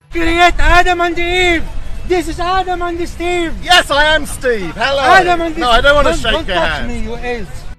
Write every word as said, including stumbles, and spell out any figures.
Create Adam and Eve. This is Adam and Steve. Yes, I am Steve. Hello. Adam and no, I don't want to don't, shake don't your touch hand. me, you else.